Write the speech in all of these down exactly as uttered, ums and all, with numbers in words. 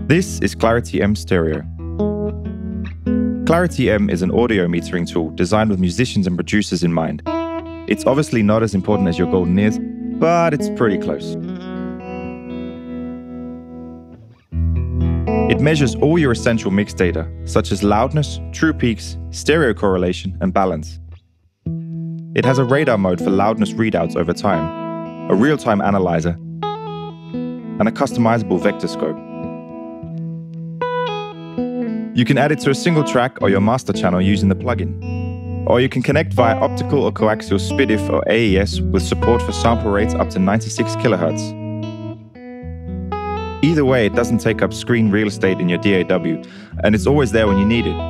This is Clarity M Stereo. Clarity M is an audio metering tool designed with musicians and producers in mind. It's obviously not as important as your golden ears, but it's pretty close. It measures all your essential mix data, such as loudness, true peaks, stereo correlation, and balance. It has a radar mode for loudness readouts over time, a real-time analyzer, and a customizable Vectorscope. You can add it to a single track or your master channel using the plugin. Or you can connect via optical or coaxial S P D I F or A E S with support for sample rates up to ninety-six kilohertz. Either way, it doesn't take up screen real estate in your D A W, and it's always there when you need it.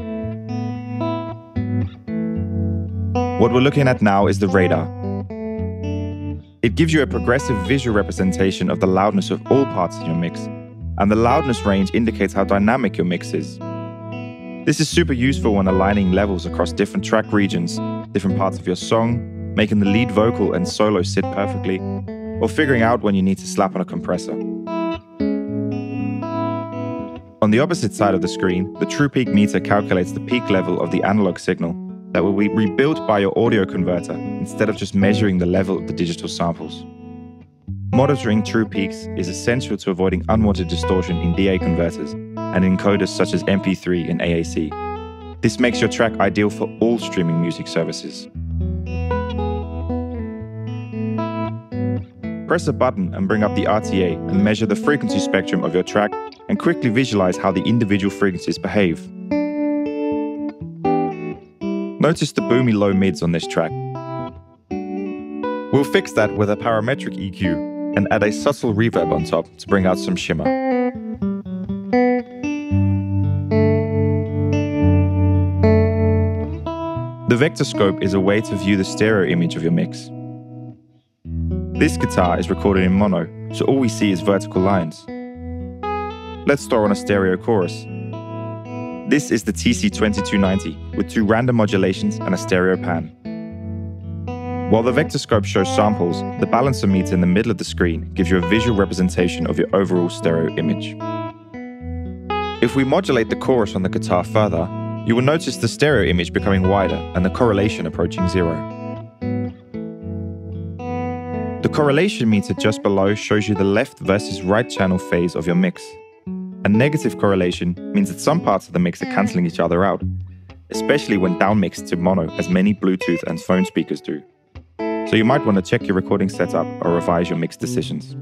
What we're looking at now is the radar. It gives you a progressive visual representation of the loudness of all parts of your mix, and the loudness range indicates how dynamic your mix is. This is super useful when aligning levels across different track regions, different parts of your song, making the lead vocal and solo sit perfectly, or figuring out when you need to slap on a compressor. On the opposite side of the screen, the True Peak meter calculates the peak level of the analog signal that will be rebuilt by your audio converter instead of just measuring the level of the digital samples. Monitoring true peaks is essential to avoiding unwanted distortion in D A converters and encoders such as M P three and A A C. This makes your track ideal for all streaming music services. Press a button and bring up the R T A and measure the frequency spectrum of your track and quickly visualize how the individual frequencies behave. Notice the boomy low mids on this track. We'll fix that with a parametric E Q and add a subtle reverb on top to bring out some shimmer. The Vectorscope is a way to view the stereo image of your mix. This guitar is recorded in mono, so all we see is vertical lines. Let's throw on a stereo chorus. This is the T C twenty-two ninety with two random modulations and a stereo pan. While the Vectorscope shows samples, the balancer meter in the middle of the screen gives you a visual representation of your overall stereo image. If we modulate the chorus on the guitar further, you will notice the stereo image becoming wider and the correlation approaching zero. The correlation meter just below shows you the left versus right channel phase of your mix. A negative correlation means that some parts of the mix are cancelling each other out, especially when downmixed to mono, as many Bluetooth and phone speakers do. So you might want to check your recording setup or revise your mix decisions.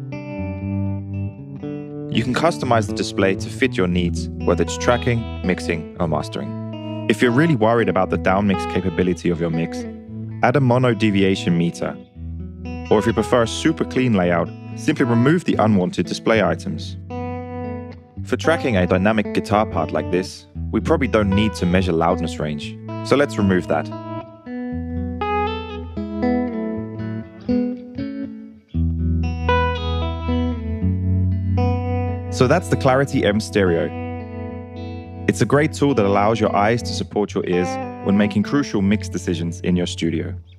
You can customize the display to fit your needs, whether it's tracking, mixing, or mastering. If you're really worried about the downmix capability of your mix, add a mono deviation meter. Or if you prefer a super clean layout, simply remove the unwanted display items. For tracking a dynamic guitar part like this, we probably don't need to measure loudness range, so let's remove that. So that's the Clarity M Stereo. It's a great tool that allows your eyes to support your ears when making crucial mix decisions in your studio.